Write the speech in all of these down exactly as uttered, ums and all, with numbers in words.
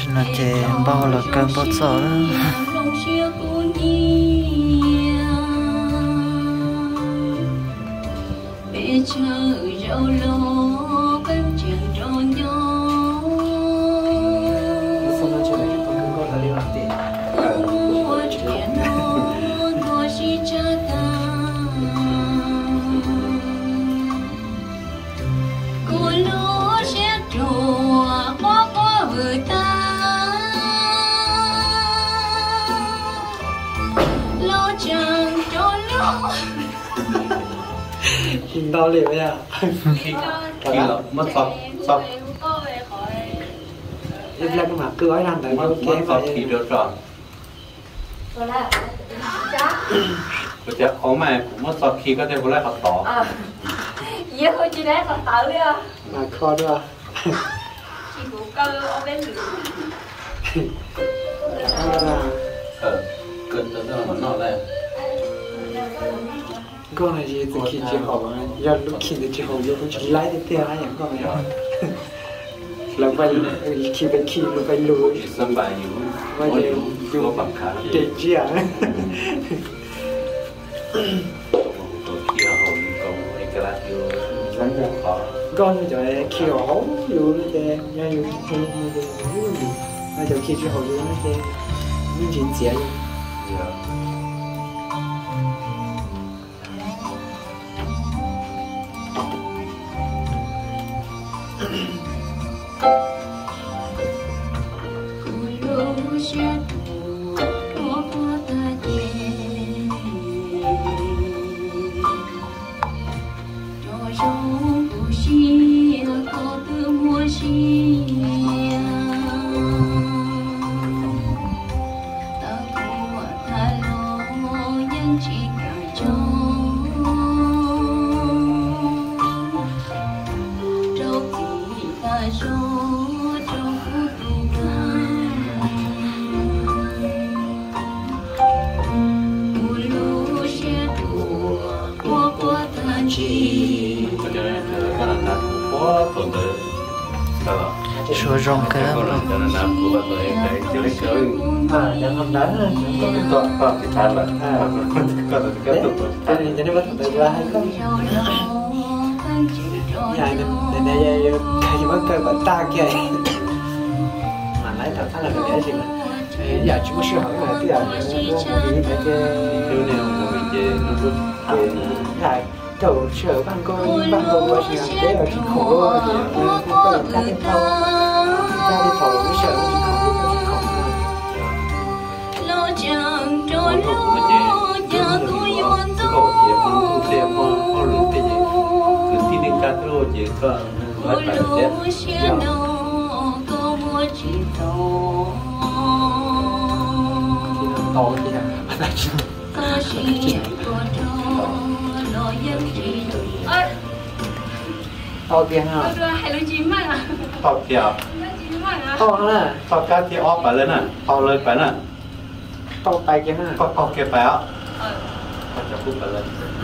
chỉ là chế bao là cơn bao giờ đó nhìn to liền vậy à? Khi là mất sọt sọt. Em lên mà cứ nói rằng tại mất mất sọt khi được rồi. Bây giờ khó mà mất sọt khi có thể có lại học tỏ. Iya thôi chị đấy còn tự đi à. Mà kho nữa. Chị cũng cơ ông đến nữa. Ờ, cần tới nó nó lại. Con này gì từ khi chưa học giờ lúc khi từ chưa học giờ cũng chỉ lái được theo ai những con này là vậy khi bên khi lúc phải lùi sân bài nhiều vậy nhiều nhiều bằng khá tiền chi à khi họ còn cái là nhiều rất là khó con cho khi họ hấu dù nó chơi như như như nó cho khi chưa học dù nó chơi những chuyện gì vậy số rong cái con là cho nên làm của bạn ấy cái chỉ lấy chơi à đang không đánh rồi còn cái to to cái than là à có được cái tục rồi cái này cho nên bắt đầu ra hay không nhà này này này cái gì mà cái bạn ta kia mà lấy thật là cái gì mà giờ chúng sẽ hỏi là cái là cái cái thứ này của mình về nó cứ cái đầu sở ban con ban đầu là gì đấy là chỉ khổ luôn thì có là cái thầu ra đi thầu cái sở chỉ khổ cái khổ nó cũng là gì có gì cũng cũng xem họ họ luôn cái gì cứ tin đến cả rồi gì có phải phải chết to thì là to tiền hả? Hay là chim mà? to kìa to nè to cá thì óp phải lên nè to lên phải nè to tay kia nè to to kia phải á to cho cũng phải lên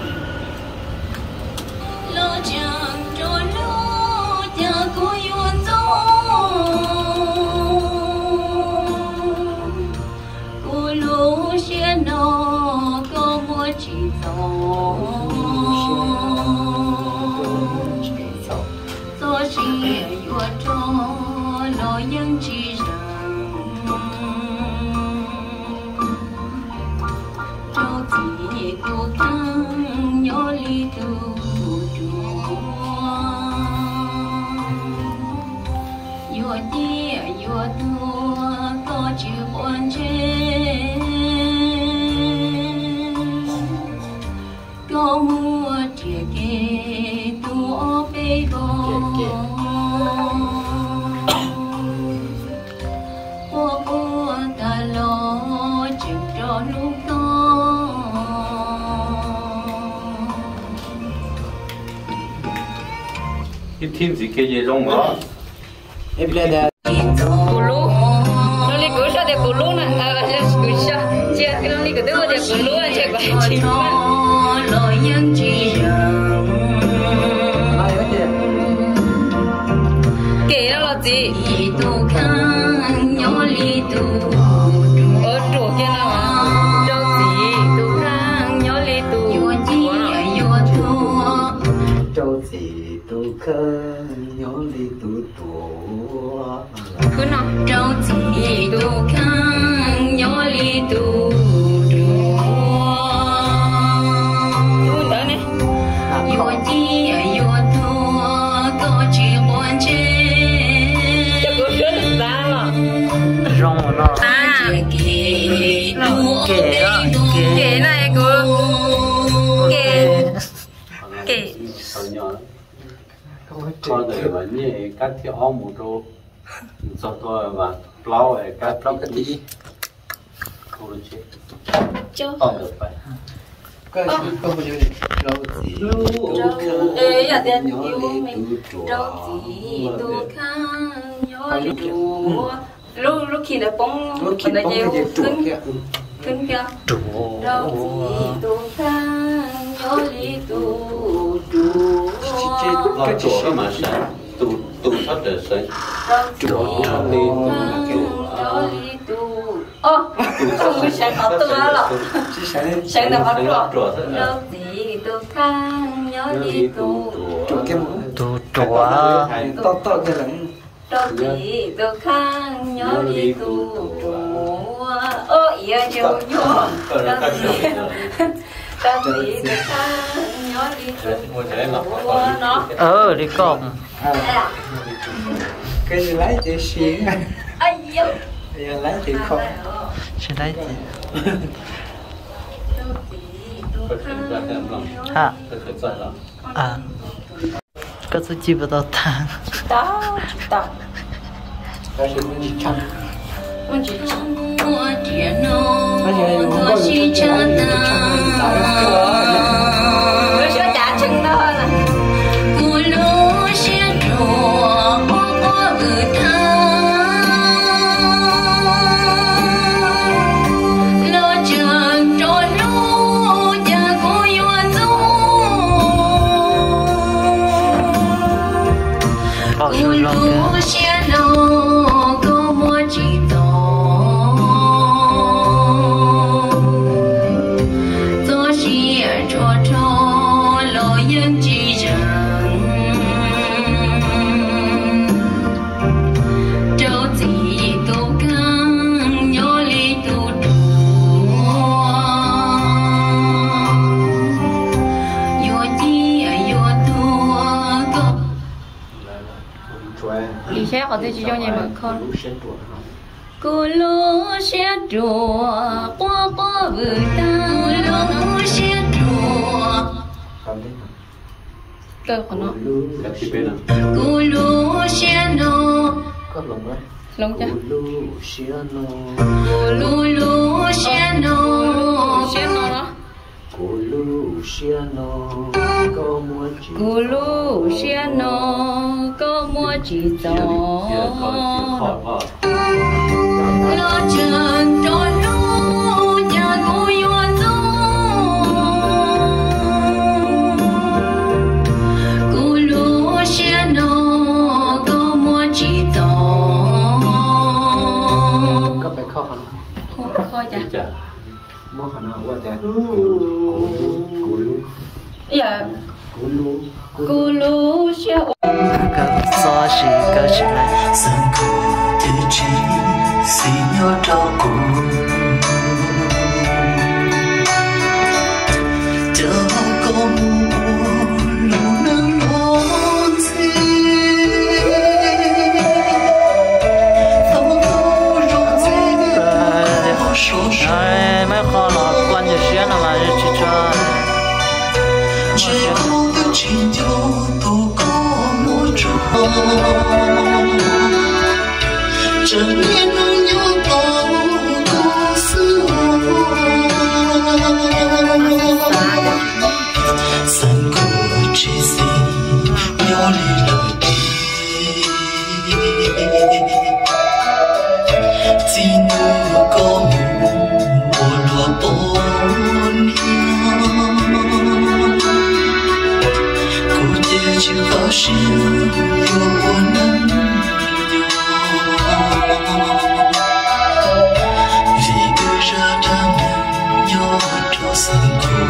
cái thiên gì kia gì rong đó em lên đây cù lú nó đi cứu sao thì cù lú nè à cứu sao chia cái nó đi cứu tôi thì cù lú là chia bảy chín kể đó là gì cứ nó trâu chỉ tu khang nhỏ li tu tu đỡ nè yo chi yo thua có chỉ quan chế cho cô rất là xa lắm rong nó à kể kể kể này cô kể kể con đời mà như các cái ong một đô sau tôi mà lâu rồi các trong cái gì không được chết chưa không được phải có có bao nhiêu lâu gì ê giờ tiền yêu mình đâu gì tu khang nhớ tu lúc lúc khi đã bóng lúc khi đã bóng nhiều cái gì cứng kia cứng kia chủ đâu gì tu khang nhớ li tu tu lo chỗ cái mà sáng tu tu sắp được sáng đâu gì tu khang nhớ li tu ô không sáng học tu á lọ chỉ sáng sáng nào học sáng rồi rồi đâu gì tu khang nhớ li tu chỗ cái mũ tu chúa to to cái lần đâu gì tu khang nhớ li tu ô iya chiều nhớ đâu gì đâu gì tu khang nhớ li tu nó ờ đi con cái gì lấy chỉ xuyên ai yêu bây giờ lấy thì không trên đây gì ha ha à có số chi vào tao thang đó đó cái gì mình chăm mình chỉ chăm mua tiền nó bây giờ không có chỉ gì cho chăm ta nó sẽ trả chừng đó là cù lô sẽ trổ qua bờ thang lo chừng trôi lú cha cô yêu bao cù nhiêu lâu lú kìa sẽ lo có mua chỉ to cho chị cho cho lo yên chỉ rằng đâu gì tu căng nhớ li tu đủ yo chi yo tu có ý khác ở đây chỉ cho nhà mình con cô lô sẽ trùa qua qua vừa ta lô sẽ trùa cơ của nó các cái bên nào cô lô sẽ nó có lồng đấy lông chưa Luciano cô lô lô sẽ nó sẽ nó đó Luciano có muốn chỉ cô lô sẽ nó có mua chỉ giờ đi giờ có chịu khỏi vào lo chừng trôi lú nhà cô yêu cô lú sẽ nó có mua chỉ to có phải khó khăn không khó chả chả mua khả năng quá thế cú lú dạ cú lú cô lú sẽ cái số gì cái gì này sân khấu tự chỉ xin nhớ đau cô chờ có mùa lũ nắng lót gì thâu thâu rộn ràng có số số ai mấy khó lọt quan nhiều chuyện mà chỉ cho chỉ có cái chỉ cho tôi có một chút chẳng biết bao nhiêu câu câu xưa sân khấu chỉ xin nhớ đi lời đi chỉ nữ có mùa lúa bốn cô chia chữ bao nhiêu yêu nắng vì cứ ra đam nhớ cho sân khấu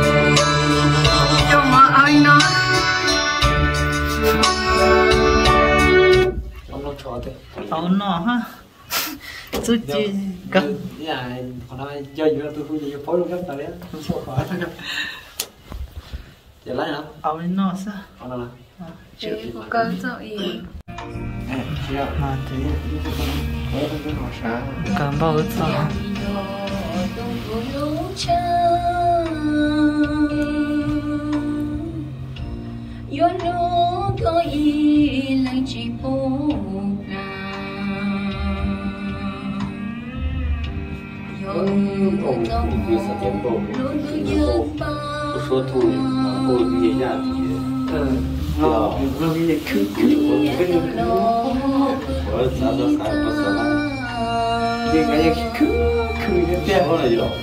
cho mà ai nói ông nó cho thế áo nọ ha chút chi cấp nhà còn nói do gì tôi không gì phối luôn cấp tao đấy không số khỏi giờ lấy hả áo nọ sao áo nọ chị có cơn rồi mà thế đấy không biết họ sao cảm bao sao yo no có ý lại chỉ buồn ông cứ sợ tiến bộ một số thu cô như nhà thì nó nó như cứ cứ cái có giá đó cái có sao là cái cái cứ cứ như thế có là gì đó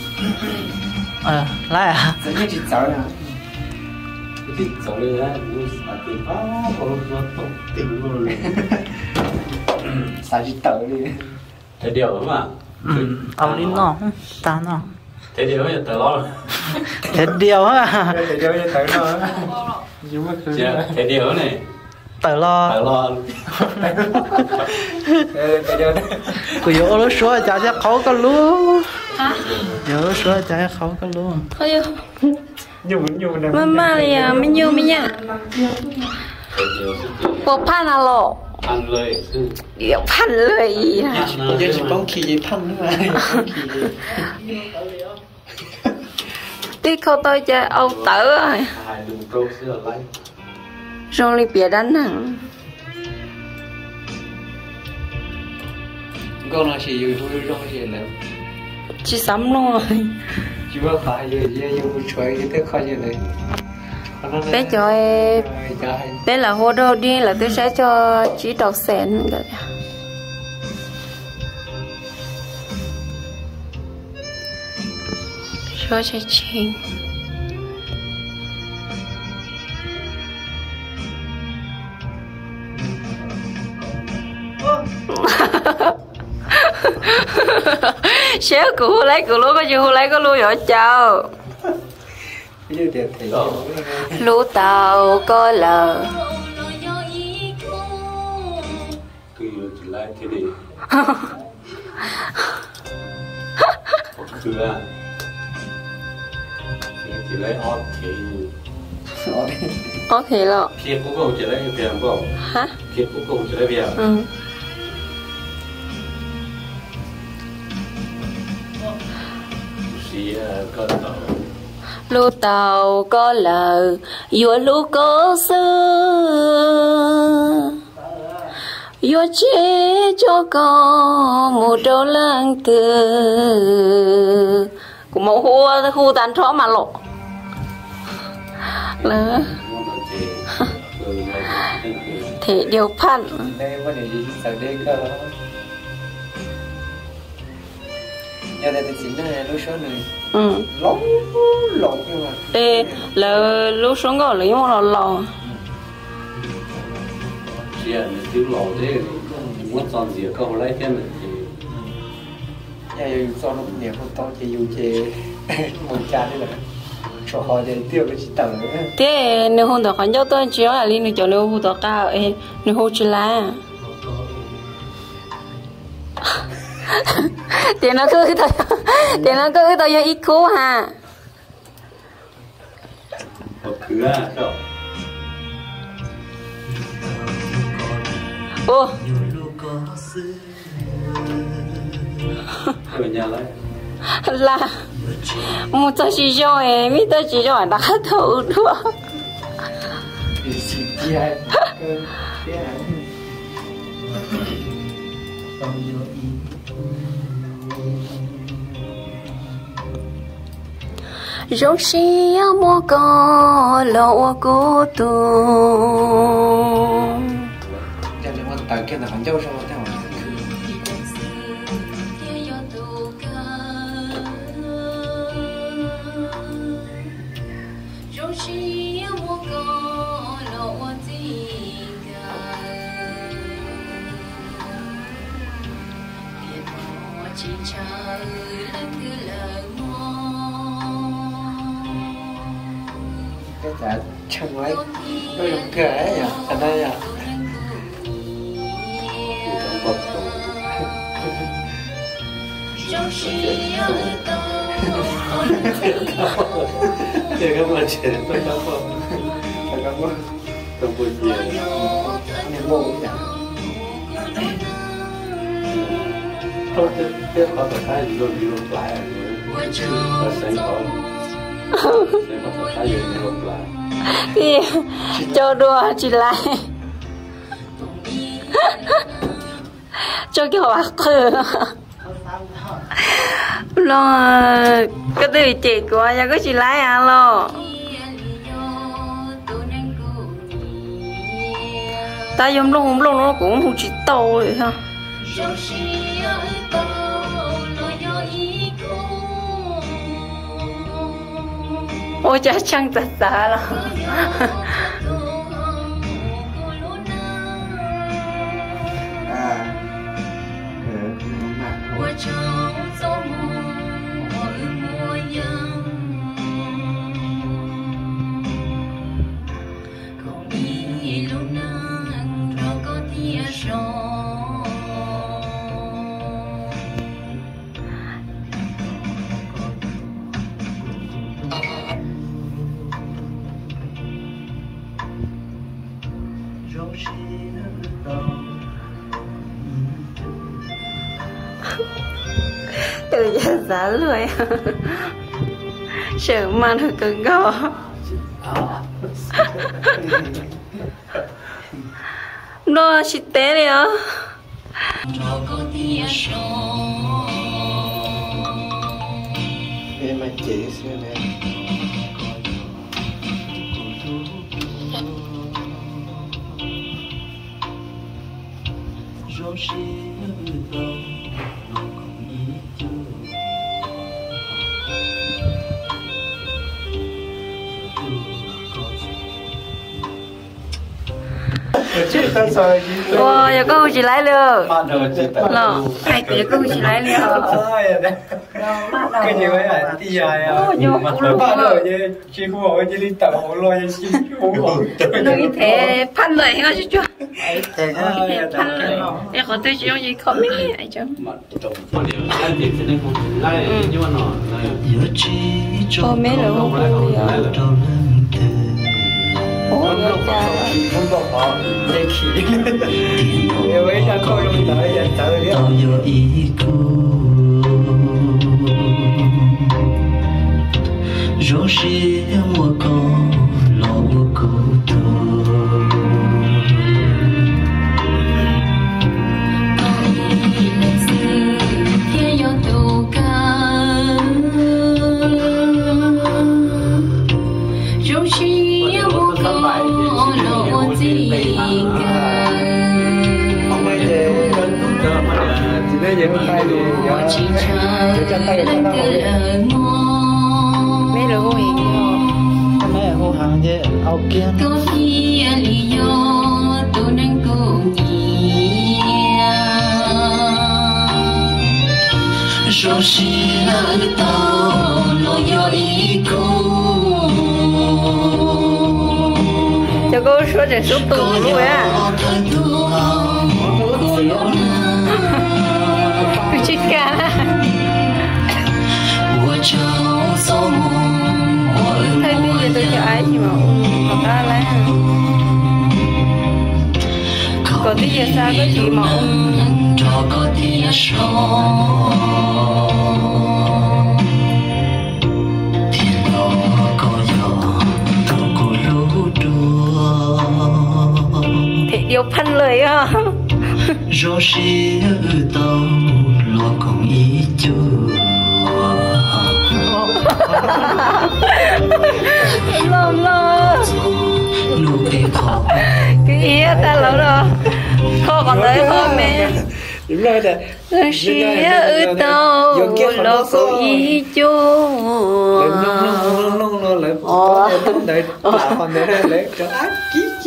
ờ lại à giống như chị cháu nè cái cháu này là nó sao thì bao có nó tốt tình luôn sao chị tự đi thế điều mà ừ áo đi nọ ta nọ thế điều là tự lo thế điều á để cho chị tự nó nhưng mà cứ thế điều này tự lo tự lo để cho cứ yếu nó số chả chắc khó cái luôn yếu nó số chả chắc khó cái luôn thôi nhưng nhưng mà mama ya mình yêu mình nha thế điều bộ pan à lộ ăn lời yêu pan lời giờ chỉ bóng khí gì thăm nữa mà tí khâu tôi chơi âu tử rồi hai đừng trâu xưa lấy rồi đi bịa đánh hả con nó chỉ dùng tôi trong gì là chị sắm luôn rồi chỉ có phải giờ giờ dùng chơi cái thứ khó gì này bé cho em bé là hô đâu đi là tôi sẽ cho chị đọc sen rồi cho chị chị xéo cụ hô lấy cụ lúa có gì hô lấy có lúa nhỏ chào lúa tàu có lờ cứ chỉ lấy thế đi cứ là chỉ lấy ót thì có thể là phía cũng không chỉ lấy việc không hả phía cũng không chỉ lấy việc ừ chỉ có tàu lúa tàu có lờ vua lúa có xưa vua chế cho con một trâu lang từ cũng một khu khu tàn thó mà lộ là thì điều pan đây vấn đề gì sau đây cơ giờ đây thì chính là lối số này ừ lố lộn nhưng mà ê là lúc xuống gọi lấy một lò lò chỉ là tiếng lò thế muốn chọn gì không lấy thêm mình thì giờ do nó nhiều không to chỉ dùng chè một cha đấy là cho họ để tiêu cái chỉ tờ thế nếu hôm đó còn cho tôi chiếu là đi nếu cho nếu hôm đó cao ê nếu hôm chỉ là tiền nó cứ thôi tiền nó cứ thôi ít cú ha một cửa đâu ô ở nhà lấy là một trăm chỉ rồi em biết tôi chỉ rồi đã thấu được thì chỉ kia cái rốt xí mua có lộ cô tu giờ thì mình tại cái nào hắn dâu xong rồi thế mà cái chả chẳng nói nó dùng kể nhỉ thành đây à trong Chị cảm ơn chị, tôi cảm ơn. Tôi cảm ơn. Cảm ơn nhiều. Nên bộ nhỉ. Thôi, tiếp họ phải thay luôn đi luôn lại. Và sáng có. Sẽ có phải thay luôn đi luôn lại. Thì cho đùa chị lại. Cho kiểu bạc thử. Lo cái từ chị của nhà có chị lái à lo. Ta dùng lúc hôm lúc nó cũng không chỉ tàu rồi ha. Ôi chả chăng thật xa lắm. À. Ừ, mà thôi. Từ giờ giá lười. Sợ mà nó cứng gò. Nó chỉ té đi á. Em mà chị xem nè. Ồ, giờ có chị lái lừa. Bạn rồi chị ta. Lọ, ai cứ giờ có chị lái lừa. Cái gì vậy à? Tí dài à? Bạn rồi chứ chị không hỏi chị linh tàu hồ lôi chị không hỏi. Nó như thế phát lời hết chứ chưa? Thế Phát lời. Em có tôi chỉ có gì không biết ai chứ. Có điều anh chị sẽ nên không lại nhưng mà nó Ô mấy rồi không vui à. Ôi ơi cha. Không có họ dễ khí. Nếu ấy ra coi luôn tới giờ tới đi. Rồi sẽ mua con lo mua cô Mấy rồi vô hiện mấy hồ hàng chứ áo kia rồi xin ở tao lo cho ý cô cho cô số để số tù luôn á tôi chết cả thấy bây giờ tôi cho ai gì mà còn ra lá còn bây giờ sao có chị mà thì điều phân lời á rồi sẽ tao lo con ý chưa lo lo cái ý ta lỡ rồi khó còn tới không mẹ đúng rồi đấy rồi sẽ ở đâu lo có ý chưa nông nông nông lại có tính đợi là còn để đây lấy cho ác kí kí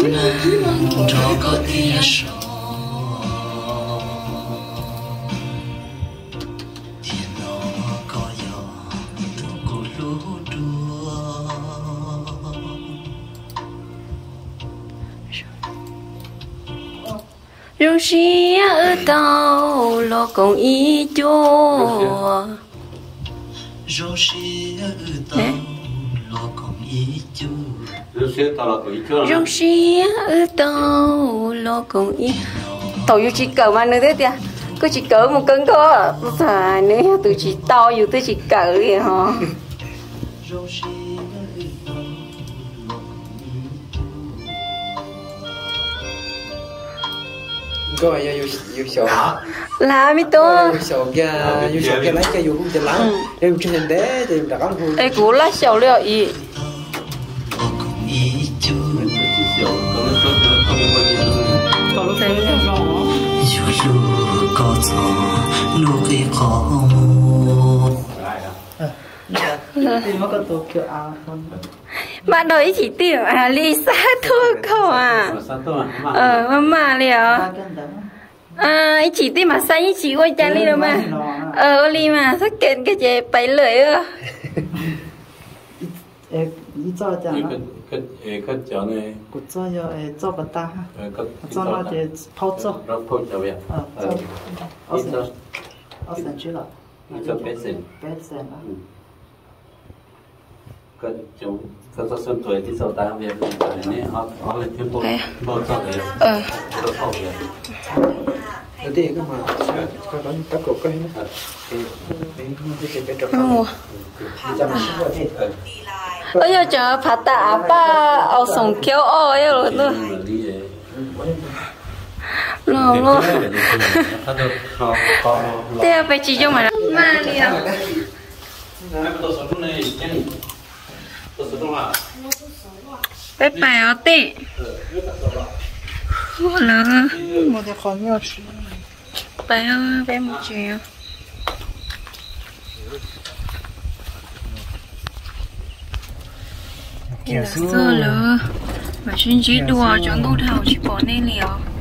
rồi sẽ ở đâu lo con ý chúa rong xí tàu lo con ý chú rong xí tàu lo con ý chú rong xí tàu lo con ý tàu yêu chỉ cỡ mà nữa thế tiệt cứ chỉ cỡ một cân có xài nữa từ chỉ to dù từ chỉ cỡ thì hả có ai yêu yêu sầu là mi to yêu sầu kia yêu sầu kia lấy cho yêu cũng chả lắm em trên hình đế thì đã có vui ai cũng là sầu liệu ý có gió nụ cười khó mù bạn nói chỉ tìm à Lisa thôi không à ờ mama liệu à chỉ tìm mà say chỉ quay cha đi đâu mà ờ đi mà sắc kiện cái gì bảy lưỡi ơ 에 이자자 그 전에 고쳐요 에 접었다 그 전화제 파우쳐 파우쳐야 어 어선 어선 줄라 이저 배선 배선 그좀 그래서 손 tuổi thì sau ta về này họ họ lên thêm bộ bộ cho đấy ờ nó không vậy đầu tiên cái mà có có các cuộc cái nó thì cái cái cái trồng mua chăm sóc thì ơi giờ chờ phát tạ ba ở sông kéo ơi rồi nữa lo lo thế phải chỉ cho mà mà đi à bé bài ở tị là một cái con nhỏ bé bé một triệu là sơ lỡ mà xin chỉ đùa cho ngô thảo chỉ bỏ nên liều